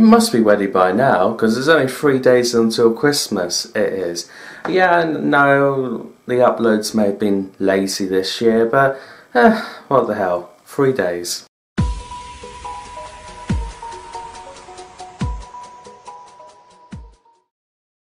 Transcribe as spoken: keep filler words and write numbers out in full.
must be ready by now, because there's only three days until Christmas, it is. Yeah, no, the uploads may have been lazy this year, but eh, what the hell, three days.